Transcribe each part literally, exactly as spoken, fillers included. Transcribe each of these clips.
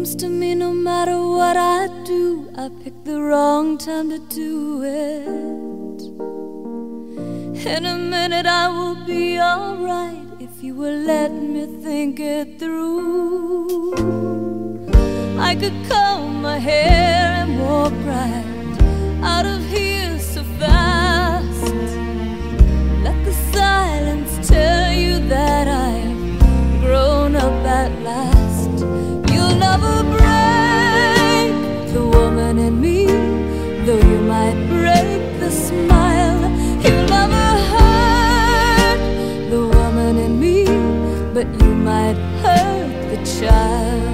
seems to me no matter what I do, I pick the wrong time to do it. In a minute I will be alright if you will let me think it through. I could comb my hair and walk right out of here so fast. Let the silence tell you that I have grown up at last. You'll never break the woman in me, though you might break the smile. You'll never hurt the woman in me, but you might hurt the child.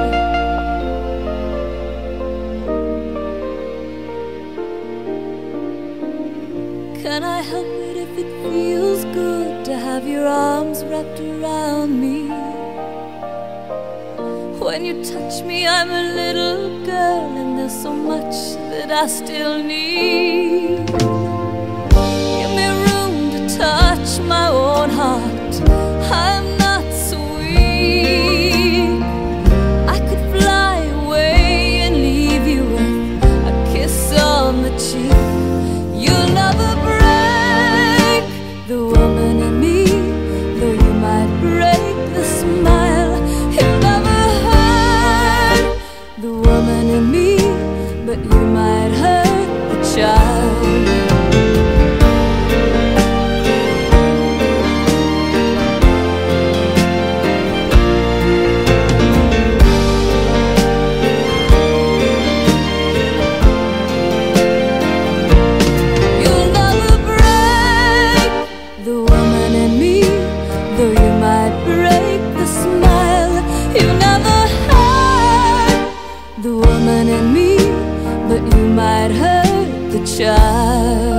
Can I help it if it feels good to have your arms wrapped around me? When you touch me, I'm a little girl, and there's so much that I still need. Give me room to touch my own heart. I'm not so weak. I could fly away and leave you with a kiss on the cheek. You'll never break the woman in me, though you might break the smile. You'll never hurt the woman in me, but you might hurt the child. You'll never break the woman in me, though you might break the smile. You never hurt the woman in me, but you might hurt the child.